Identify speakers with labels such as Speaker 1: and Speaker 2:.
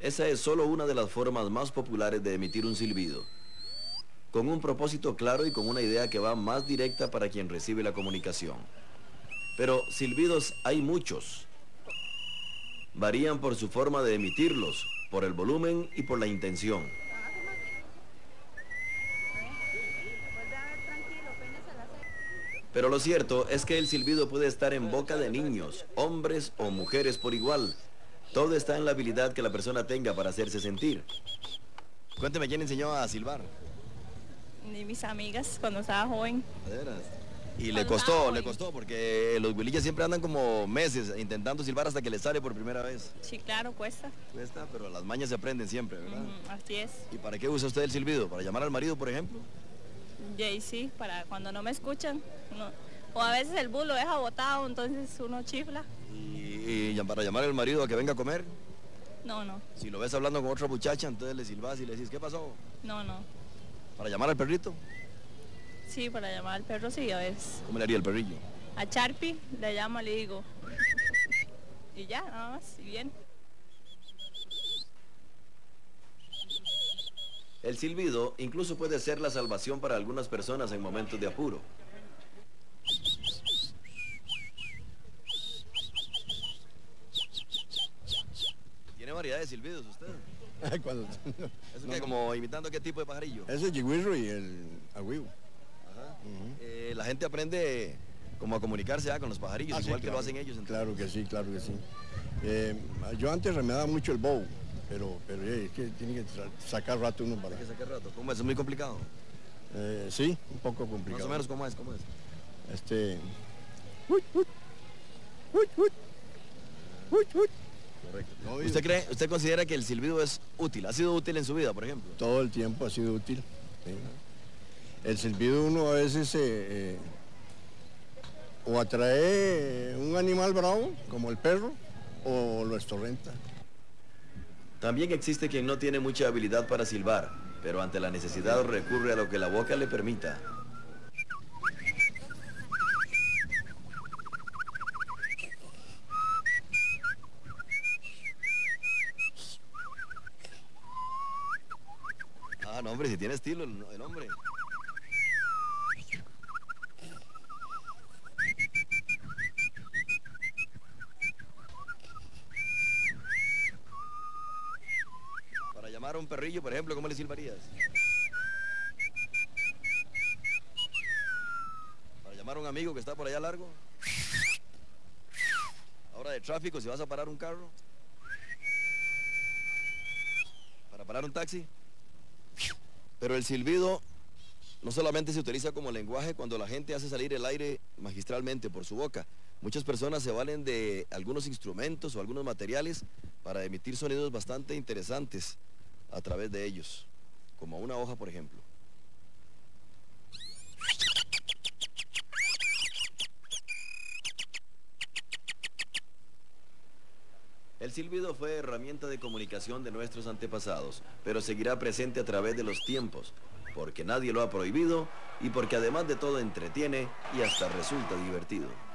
Speaker 1: Esa es solo una de las formas más populares de emitir un silbido, con un propósito claro y con una idea que va más directa para quien recibe la comunicación. Pero silbidos hay muchos. Varían por su forma de emitirlos, por el volumen y por la intención. Pero lo cierto es que el silbido puede estar en boca de niños, hombres o mujeres por igual. Todo está en la habilidad que la persona tenga para hacerse sentir. Cuénteme, ¿quién enseñó a silbar?
Speaker 2: Ni mis amigas cuando estaba joven.
Speaker 1: ¿De veras? Y
Speaker 2: le
Speaker 1: costó, porque los huilillas siempre andan como meses intentando silbar hasta que les sale por primera vez.
Speaker 2: Sí, claro, cuesta.
Speaker 1: Cuesta, pero las mañas se aprenden siempre, ¿verdad?
Speaker 2: Así es.
Speaker 1: ¿Y para qué usa usted el silbido? ¿Para llamar al marido, por ejemplo?
Speaker 2: Y sí, para cuando no me escuchan. O a veces el bus lo deja botado, entonces uno chifla.
Speaker 1: ¿Y para llamar al marido a que venga a comer?
Speaker 2: No.
Speaker 1: Si lo ves hablando con otra muchacha, entonces le silbas y le decís, ¿qué pasó?
Speaker 2: No.
Speaker 1: ¿Para llamar al perrito?
Speaker 2: Sí, para llamar al perro sí, a veces.
Speaker 1: ¿Cómo le haría el perrillo?
Speaker 2: A Charpi le llamo, le digo. Y ya, nada más, y bien.
Speaker 1: El silbido incluso puede ser la salvación para algunas personas en momentos de apuro. ¿Tiene variedad de silbidos usted?
Speaker 3: Cuando...
Speaker 1: ¿Eso qué, como imitando qué tipo de pajarillo?
Speaker 3: Ese es el chigüirro y el agüivo.
Speaker 1: Ajá. La gente aprende como a comunicarse con los pajarillos, igual
Speaker 3: sí,
Speaker 1: que
Speaker 3: claro,
Speaker 1: lo hacen ellos. Entonces.
Speaker 3: Claro que sí, claro que sí. Yo antes remedaba mucho el bow, pero es que tiene que sacar rato uno para...
Speaker 1: Hay que sacar rato. ¿Cómo es? ¿Es muy complicado?
Speaker 3: Sí, un poco complicado.
Speaker 1: Más o menos, ¿cómo es? Correcto. No, ¿Usted considera que el silbido es útil? ¿Ha sido útil en su vida, por ejemplo?
Speaker 3: Todo el tiempo ha sido útil. Sí. El silbido uno a veces o atrae un animal bravo, como el perro, o lo estorrenta.
Speaker 1: También existe quien no tiene mucha habilidad para silbar, pero ante la necesidad recurre a lo que la boca le permita. Ah, no, hombre, si tiene estilo el hombre. Para llamar a un perrillo, por ejemplo, ¿cómo le silbarías? Para llamar a un amigo que está por allá largo. Ahora de tráfico, si vas a parar un carro. Para parar un taxi. Pero el silbido no solamente se utiliza como lenguaje cuando la gente hace salir el aire magistralmente por su boca. Muchas personas se valen de algunos instrumentos o algunos materiales para emitir sonidos bastante interesantes a través de ellos, como una hoja, por ejemplo. El silbido fue herramienta de comunicación de nuestros antepasados, pero seguirá presente a través de los tiempos, porque nadie lo ha prohibido y porque además de todo entretiene y hasta resulta divertido.